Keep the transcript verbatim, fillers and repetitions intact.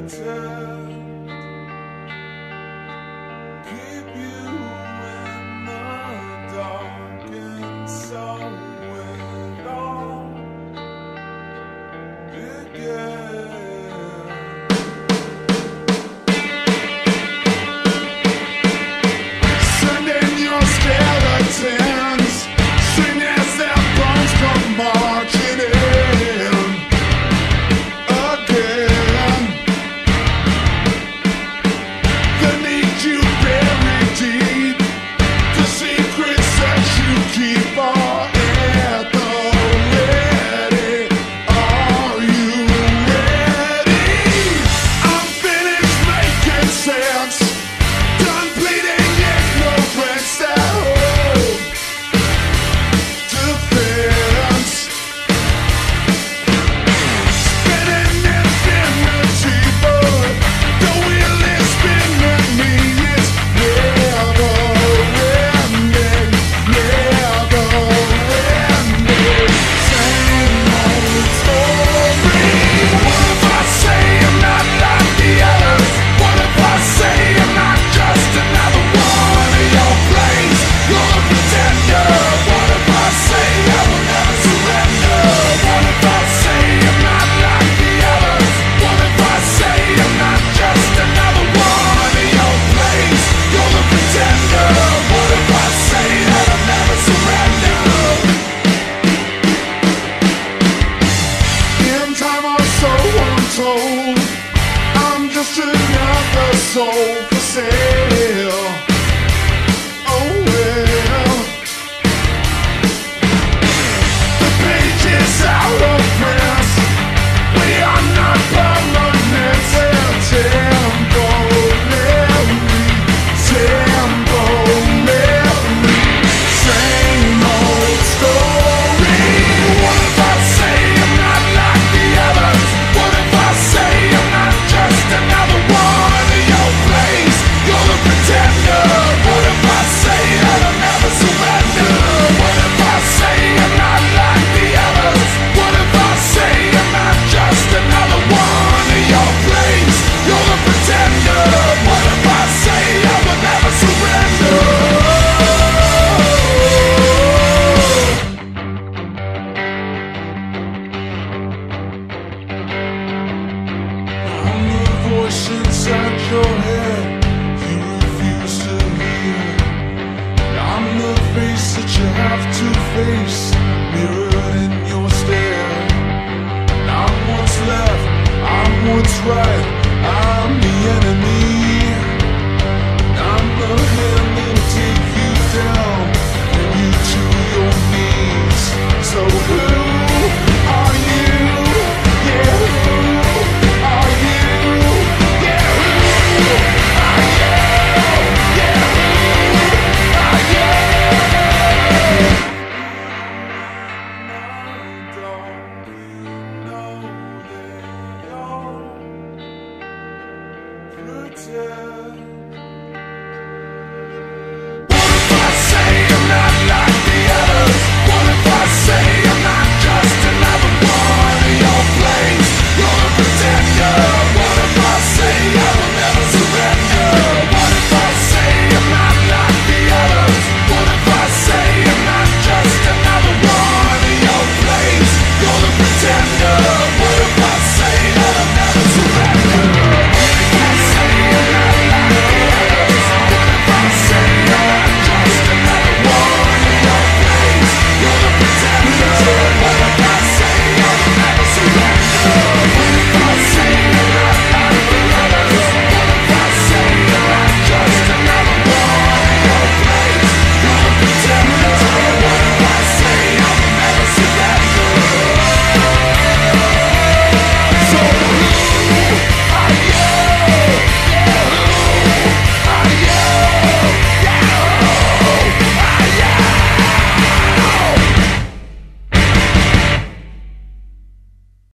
keep you in the dark, and so it all began. Sending your skeletons, sing as their bones come marching in again. The need you bury deep, the secrets that you keep are at the ready. Are you ready? I'm finished making sense, done bleeding ignorance that hold defense. Spinning infinity, but the wheel is spinning me. It's never ending, never ending. Same old story. What if I say I'm not like the others? What if I say I'm not just another one of your plays? You're a pretender. What if I say I will never surrender? What if I say I'm not like the others? What if I say I'm not just another one of your plays? You're a pretender. What if I say that I'll never surrender? In time or so untold, I'm just another soul.